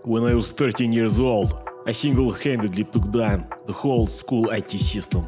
When I was 13 years old, I single-handedly took down the whole school IT system.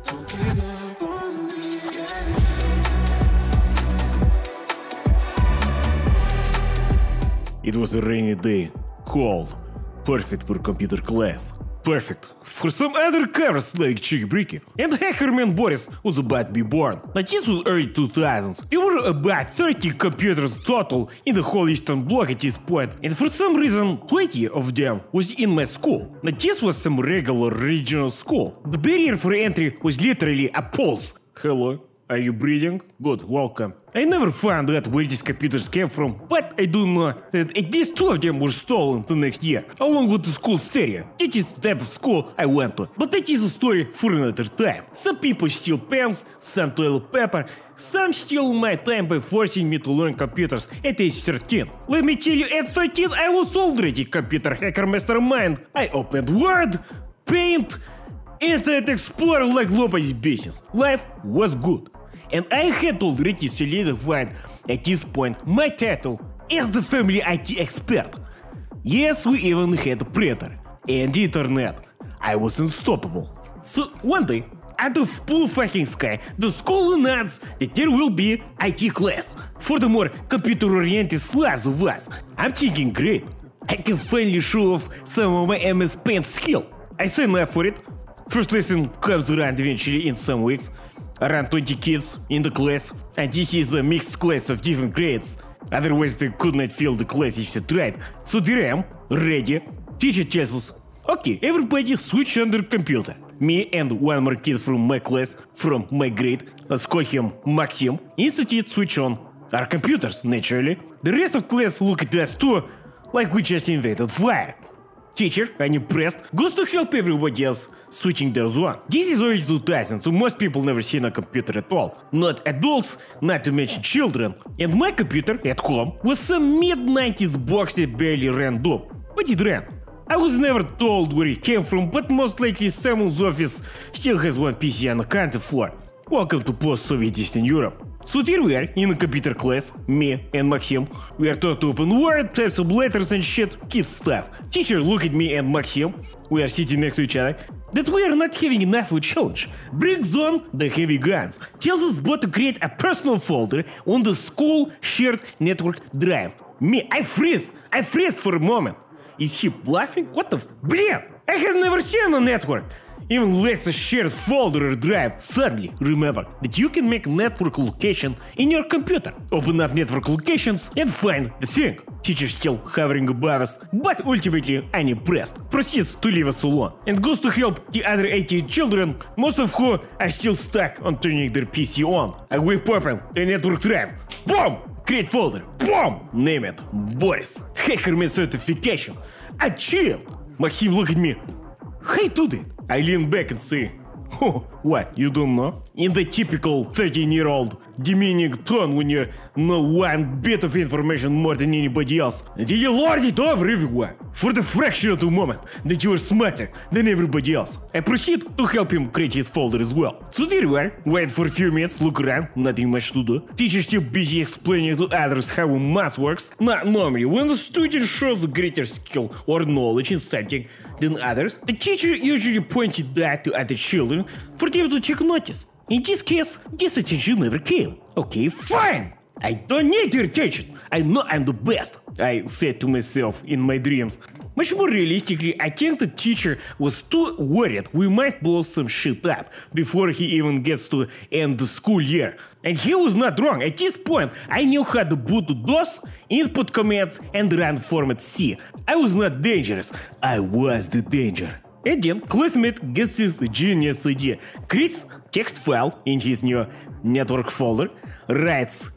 It was a rainy day, cold, perfect for computer class. Perfect for some other covers like Chick Bricky. And Hackerman Boris was about to be born. But this was early 2000s. There were about 30 computers total in the whole Eastern Bloc at this point, and for some reason 20 of them was in my school. But this was some regular regional school. The barrier for entry was literally a pulse. Hello? Are you breathing? Good, welcome. I never found out where these computers came from, but I do know that at least 2 of them were stolen the next year, along with the school stereo. That is the type of school I went to, but that is a story for another time. Some people steal pens, some toilet paper, some steal my time by forcing me to learn computers at age 13. Let me tell you, at 13 I was already computer hacker mastermind. I opened Word, Paint, Internet Explorer like nobody's business. Life was good. And I had already solidified at this point my title as the family IT expert. Yes, we even had a printer and the internet. I was unstoppable. So one day, out of blue fucking sky, the school announced that there will be IT class for the more computer-oriented slabs of us. I'm thinking, great, I can finally show off some of my MS Paint skill. I signed up for it. First lesson comes around eventually in some weeks. Around 20 kids in the class, and this is a mixed class of different grades. Otherwise they could not fill the class if they tried. So there I am, ready. Teacher tells us, okay, everybody switch on their computer. Me and one more kid from my class, from my grade, let's call him Maxim, instantly switch on our computers, naturally. The rest of class look at us too, like we just invented fire. Teacher, unimpressed, goes to help everybody else switching theirs on. This is early 2000, so most people never seen a computer at all. Not adults, not to mention children. And my computer at home was some mid-90s box that barely ran dope. But it ran. I was never told where it came from, but most likely someone's office still has one PC unaccounted for. Welcome to post-Soviet Eastern Europe. So here we are in a computer class, me and Maxim. We are taught to open Word, type some letters and shit, kid stuff. Teacher look at me and Maxim, we are sitting next to each other, that we are not having enough of a challenge. Brings on the heavy guns. Tells us both to create a personal folder on the school shared network drive. Me, I freeze for a moment. Is he bluffing? What the блин? I have never seen a network. Even less a shared folder or drive. Suddenly remember that you can make network location in your computer. Open up network locations and find the thing. Teacher still hovering above us, but ultimately unimpressed. Proceeds to leave us alone and goes to help the other 18 children, most of who are still stuck on turning their PC on. I whip open the network drive. Boom! Create folder. Boom! Name it. Boris. Hackerman certification. Achieved! Maxim look at me. Hey, do that. I lean back and say, oh, what, you don't know? In the typical 13-year-old demeaning tone when you know one bit of information more than anybody else. Did you lord it over everyone? For the fraction of a moment that you are smarter than everybody else. I proceed to help him create his folder as well. So there we are, wait for a few minutes, look around, nothing much to do. Teacher still busy explaining to others how math works. Now, normally, when a student shows greater skill or knowledge in something than others, the teacher usually pointed that to other children for them to take notice. In this case, this attention never came. Okay, fine! I don't need your attention. I know I'm the best, I said to myself in my dreams. Much more realistically, I think the teacher was too worried we might blow some shit up before he even gets to end the school year. And he was not wrong. At this point, I knew how to boot DOS, input commands, and run format C. I was not dangerous. I was the danger. And then, classmate gets his genius idea, creates text file in his new network folder, writes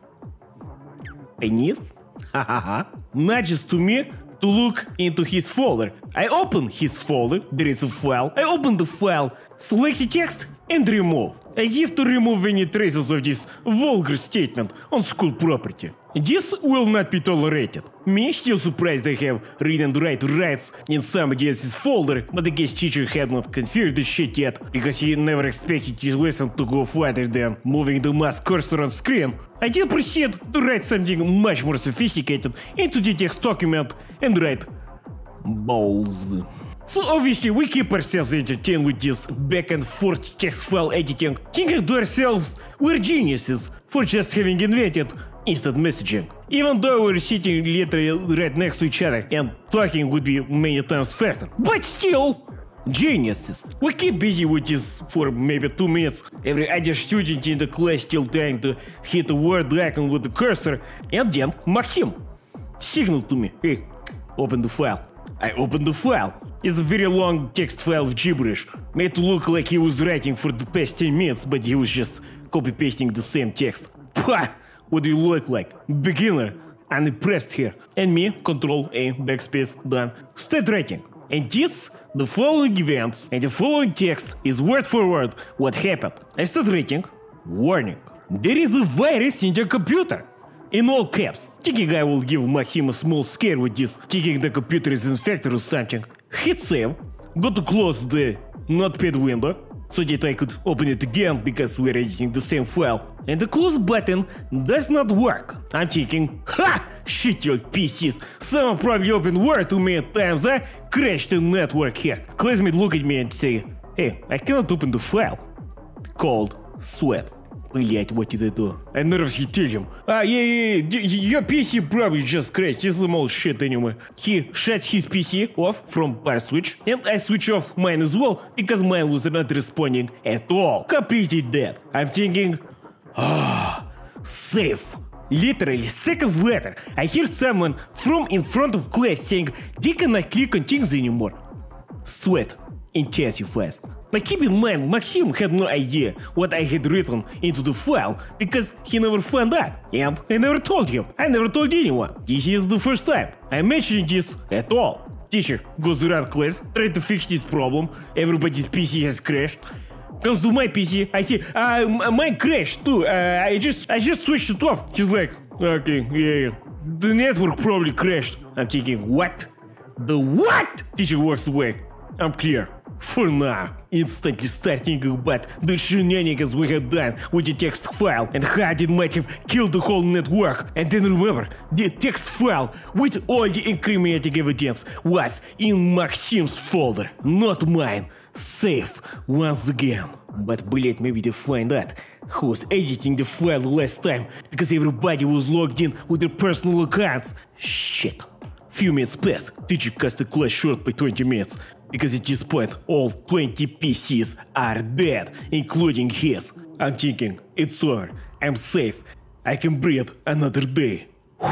Anis, nudges to me to look into his folder. I open his folder, there is a file, I open the file, select the text and remove, as if to remove any traces of this vulgar statement on school property. This will not be tolerated. Me still surprised I have read and write rights in somebody else's folder, but I guess teacher had not configured the shit yet, because he never expected his lesson to go further than moving the mouse cursor on screen. I did proceed to write something much more sophisticated into the text document and write Balls. So obviously we keep ourselves entertained with this back and forth text file editing, thinking to ourselves we're geniuses for just having invented instant messaging. Even though we're sitting literally right next to each other and talking would be many times faster. But still, geniuses. We keep busy with this for maybe 2 minutes. Every other student in the class still trying to hit a word icon with the cursor, and then Maxim signaled to me, hey, open the file. I opened the file. It's a very long text file of gibberish, made to look like he was writing for the past 10 minutes, but he was just copy-pasting the same text. Pah! What do you look like? Beginner. Unimpressed here. And me, Control-A, backspace, done. Start writing. And this, the following events, and the following text is word for word what happened. I start writing. Warning. There is a virus in your computer. In all caps. Thinking I will give Maxim a small scare with this, thinking the computer is infected or something. Hit save. Go to close the notepad window, so that I could open it again because we're editing the same file. And the close button does not work. I'm thinking, ha! Shit your PCs. Someone probably opened Word too many times, I crashed the network here. Classmate look at me and say, hey, I cannot open the file. Cold sweat. Блять, what did I do? I nervously tell him, your PC probably just crashed, it's some old shit anyway. He shuts his PC off from power switch, and I switch off mine as well, because mine was not responding at all. Completely dead. I'm thinking, safe. Literally seconds later, I hear someone from in front of class saying, they cannot click on things anymore. Sweat intensifies. But keep in mind, Maxim had no idea what I had written into the file because he never found out. And I never told him. I never told anyone. This is the first time I'm mentioning this at all. Teacher goes around class, trying to fix this problem. Everybody's PC has crashed. Comes to my PC, I say, mine crashed too. I just switched it off. He's like, okay, yeah. The network probably crashed. I'm thinking, what? The what? Teacher walks away. I'm clear. For now, instantly start thinking about the shenanigans we had done with the text file and how it might have killed the whole network. And then remember, the text file with all the incriminating evidence was in Maxim's folder, not mine. Safe once again. But блять, maybe they find out who was editing the file last time because everybody was logged in with their personal accounts. Shit. Few minutes passed, teacher cut the class short by 20 minutes. Because at this point, all 20 PCs are dead, including his. I'm thinking, it's over, I'm safe, I can breathe another day.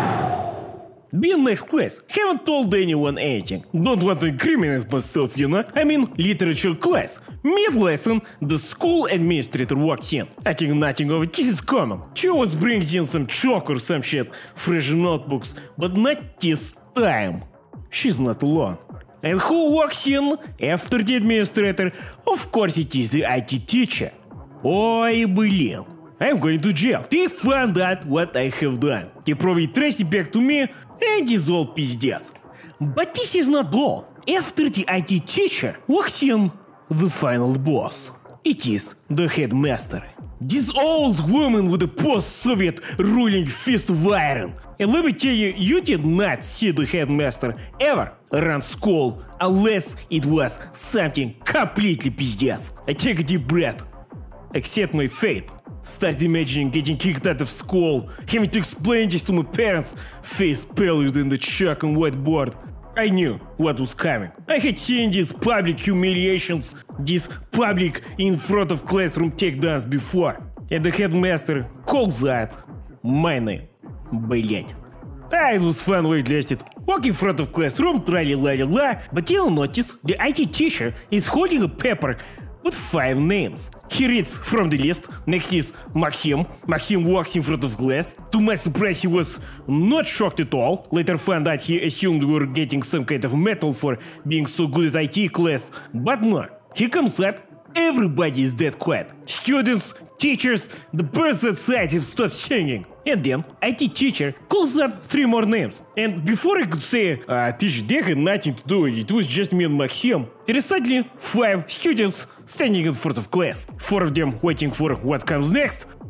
Being next class, haven't told anyone anything. Don't want to incriminate myself, you know? I mean, literature class. Mid-lesson, the school administrator walks in. I think nothing of this is common. She was bringing in some chalk or some shit, fresh notebooks, but not this time. She's not alone. And who walks in after the administrator? Of course it is the IT teacher. Ой, блин. I'm going to jail. They found out what I have done. They probably traced it back to me, and it's all пиздец. But this is not all. After the IT teacher walks in the final boss. It is the headmaster. This old woman with a post-Soviet ruling fist of iron. And let me tell you, you did not see the headmaster ever run school unless it was something completely пиздец. I take a deep breath, accept my fate, start imagining getting kicked out of school, having to explain this to my parents, face paler than the chalk on whiteboard. I knew what was coming. I had seen these public humiliations, these public in front of classroom takedowns before. And the headmaster calls out my name. Блять. It was fun while it lasted. Walk in front of classroom, tra-la-la-la-la, but you'll notice the IT teacher is holding a paper with 5 names. He reads from the list. Next is Maxim. Maxim walks in front of class. To my surprise, he was not shocked at all. Later found out he assumed we were getting some kind of medal for being so good at IT class. But no. He comes up. Everybody is dead quiet. Students, teachers, the birds outside have stopped singing. And then IT teacher calls up 3 more names. And before I could say, teacher, they had nothing to do with it, it was just me and Maxim, there is suddenly 5 students standing in front of class. 4 of them waiting for what comes next,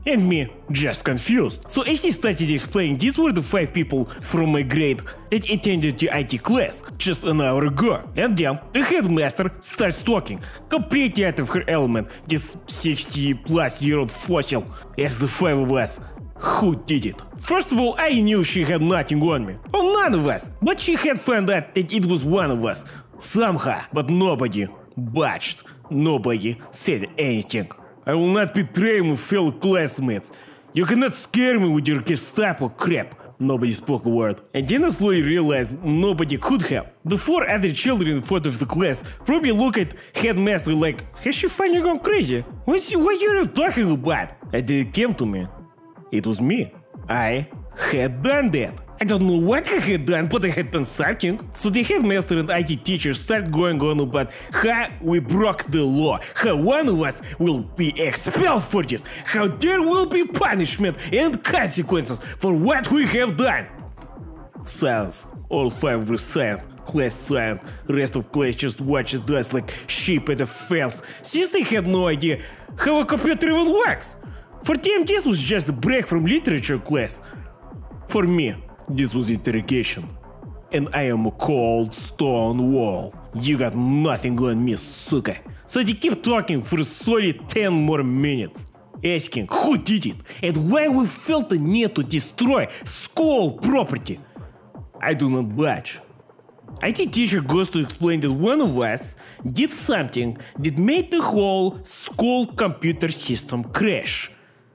and me just confused. So as he started explaining, these were the 5 people from my grade that attended the IT class just an hour ago. And then the headmaster starts talking, completely out of her element, this 60-plus-year-old fossil, as the 5 of us. Who did it? First of all, I knew she had nothing on me. Or none of us. But she had found out that it was one of us. Somehow. But nobody budged. Nobody said anything. I will not betray my fellow classmates. You cannot scare me with your Gestapo crap. Nobody spoke a word. And then I slowly realized nobody could have. The 4 other children in front of the class probably look at headmaster like, has she finally gone crazy? What are you talking about? And then it came to me. It was me. I had done that. I don't know what I had done, but I had done something. So the headmaster and IT teacher start going on about how we broke the law, how one of us will be expelled for this, how there will be punishment and consequences for what we have done. Silence. All 5 were silent. Class silent. Rest of class just watches us like sheep at a fence, since they had no idea how a computer even works. For them, this was just a break from literature class. For me, this was interrogation. And I am a cold stone wall. You got nothing on me, suka. So they keep talking for a solid 10 more minutes, asking who did it and why we felt the need to destroy school property. I do not budge. IT teacher goes to explain that one of us did something that made the whole school computer system crash.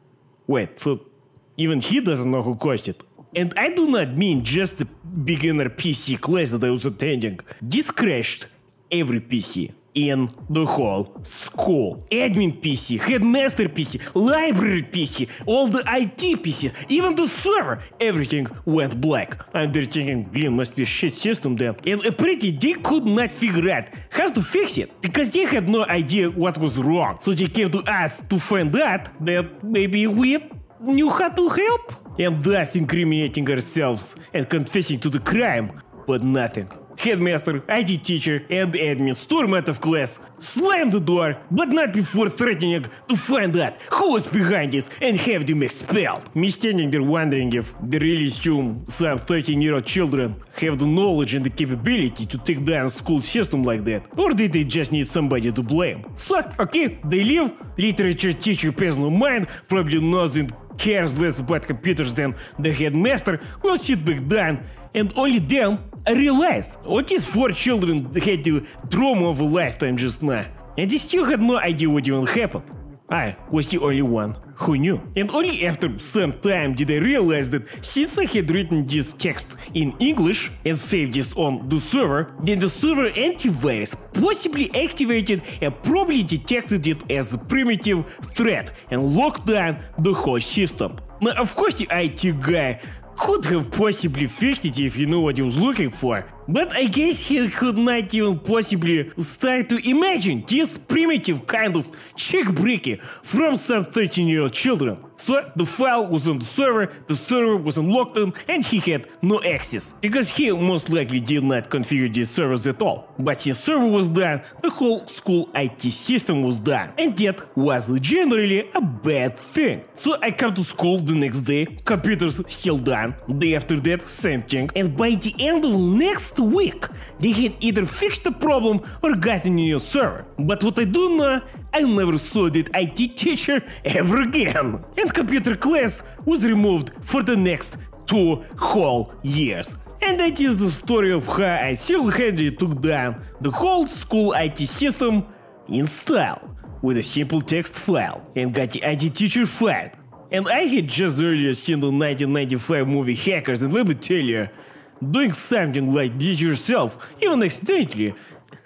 Wait, so even he doesn't know who caused it? And I do not mean just the beginner PC class that I was attending. This crashed every PC in the whole school. Admin PC, headmaster PC, library PC, all the IT PC, even the server, everything went black. I'm there thinking, Blin, must be a shit system then. And apparently they could not figure out how to fix it, because they had no idea what was wrong. So they came to us to find out that maybe we knew how to help, and thus incriminating ourselves and confessing to the crime, but nothing. Headmaster, IT teacher, and admin storm out of class, slam the door, but not before threatening to find out who was behind this and have them expelled. Me standing there wondering if they really assume some 13-year-old children have the knowledge and the capability to take down a school system like that, or did they just need somebody to blame? So, okay, they leave, literature teacher pays no mind, probably knows and cares less about computers than the headmaster, will sit back down, and only then I realized what these 4 children had the drama of a lifetime just now, and they still had no idea what even happened. I was the only one who knew. And only after some time did I realize that since I had written this text in English and saved this on the server, then the server antivirus possibly activated and probably detected it as a primitive threat and locked down the whole system. Now, of course, the IT guy could have possibly fixed it if he knew what he was looking for, but I guess he could not even possibly start to imagine this primitive kind of checkbreaking from some 13-year-old children. So the file was on the server was unlocked and he had no access, because he most likely did not configure these servers at all. But since server was done, the whole school IT system was done, and that was generally a bad thing. So I come to school the next day, computers still done, day after that same thing, and by the end of next week they had either fixed the problem or gotten a new server. But what I do know, I never saw that IT teacher ever again. And computer class was removed for the next 2 whole years. And that is the story of how I single-handedly took down the whole school IT system in style with a simple text file and got the IT teacher fired. And I had just earlier seen the 1995 movie Hackers, and let me tell you, doing something like this yourself, even accidentally,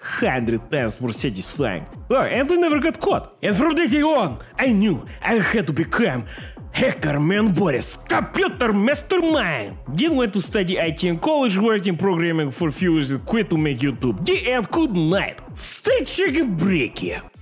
100 times more satisfying. Oh, and I never got caught. And from that day on, I knew I had to become Hackerman Boris, computer mastermind. Then went to study IT in college, worked in programming for a few years and quit to make YouTube. The end, good night. Stay check-breaky.